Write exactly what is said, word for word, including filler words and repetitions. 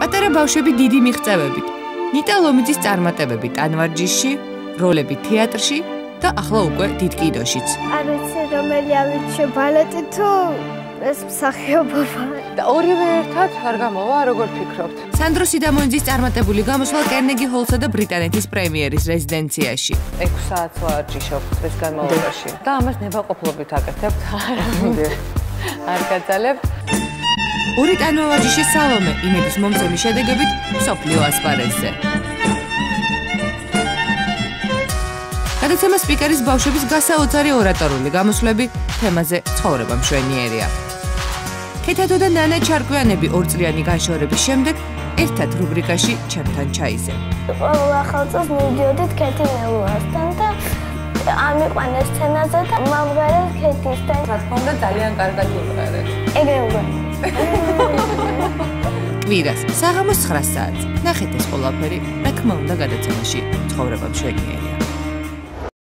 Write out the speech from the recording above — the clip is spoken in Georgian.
პატარა ბავშვები დიდი მიღწევებით. ნიტა ლომიძის წარმატებები ტანვარჯიშში, როლები თეატრში და ახლა უკვე დიდ კინოშიც. არ ვიცი რომელი ავირჩიო ბალეტი თუ ეს მსახიობობა. და ორივე ერთად არ გამოვა, როგორ ფიქრობთ? სანდრო სიდამონიძის წარმატებული გამოსვლა კარნეგი ჰოლსა და ბრიტანეთის პრემიერის რეზიდენციაში. ექვსი საათს ვარჯიშობთ დღის განმავლობაში და ამას ნებაყოფლობით აკეთებთ. არ გაძალებთ. ორი ტანვარჯიშის სალომე იმედის მომცემის შედეგებით მსოფლიო ასპარეზზე. გადაცემა სპიკერის ბავშვების გასაოცარი ორატორული გამოსვლები თემაზე ცხოვრება მშვენიერია. ქეთათო და ნანა ჩარკვიანები ორწლიანი განშორების შემდეგ ერთად რუბრიკაში ჩემთან ჩაიზე. ყოველ ახალ წელს მივიდიოდით ქეთი ნელუასთან და ამიყვანეს სცენაზე და მომღერეს ქეთისთან. რა თქმა უნდა ძალიან კარგად იმღერეთ. ეგრე უკვე. კვირას საღამოს ცხრა საათს. ნახეთ ეს ყველაფერი, რა თქმა უნდა, გადაცემაში ცხოვრება მშვენიერია.